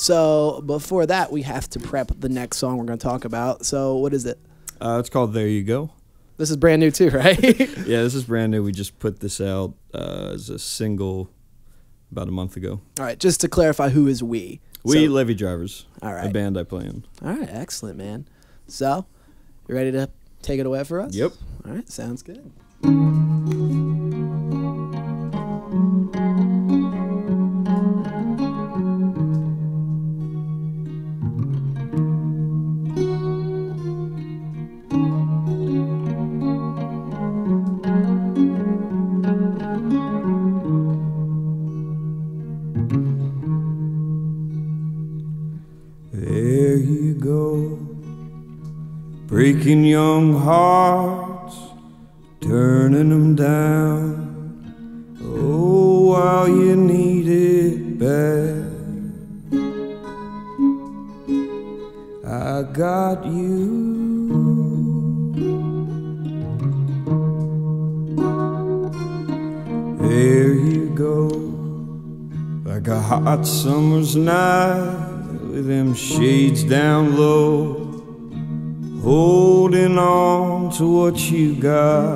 So before that, we have to prep the next song we're going to talk about. So what is it? It's called There You Go. This is brand new too, right? Yeah, this is brand new. We just put this out as a single about a month ago. All right, just to clarify, who is we? We Levy Drivers, all right. a band I play in. All right, excellent, man. So, you ready to take it away for us? Yep. All right, sounds good. There you go, breaking young hearts, turning them down. Oh, while you need it bad, I got you. There you go, like a hot summer's night, with them shades down low, holding on to what you got.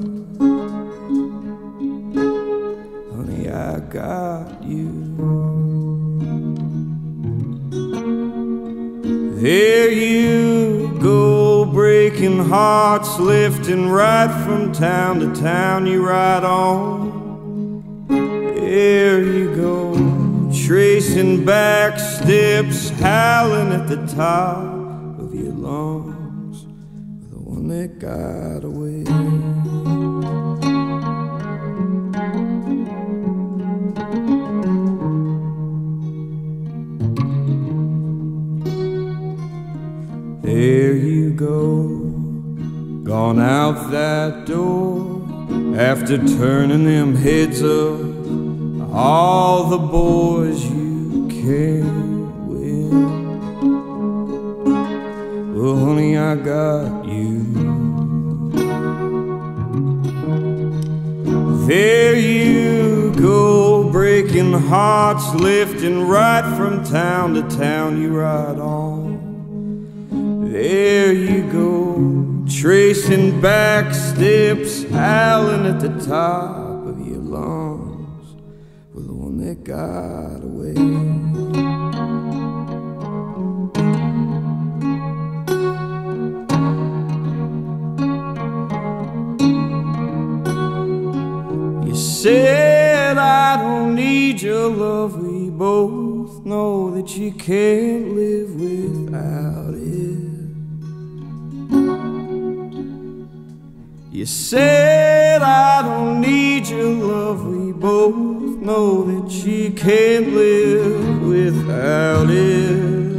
Honey, I got you. There you go, breaking hearts, lifting right from town to town, you ride on. There you go, tracing back steps, howling at the top of your lungs, the one that got away. There you go, gone out that door after turning them heads up, all the boys you can't win. Well, honey, I got you. There you go, breaking hearts, lifting right from town to town, you ride on. There you go, tracing back steps, howling at the top of your lungs, with the one that got away. You said I don't need your love, we both know that you can't live without it. You said I don't need your love, we both know that you can't live without it.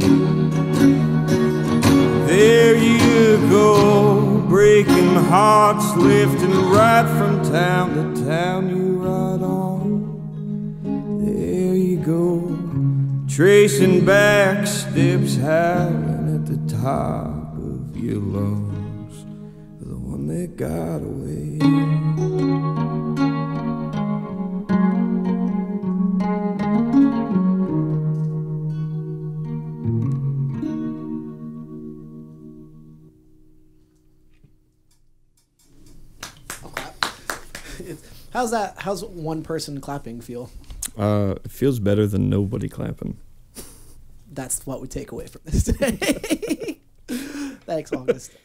There you go, breaking hearts, lifting right from town to town, you ride on. There you go, tracing back steps, howling at the top of your lungs, the one that got away. How's one person clapping feel? It feels better than nobody clapping. That's what we take away from this today. Thanks, August.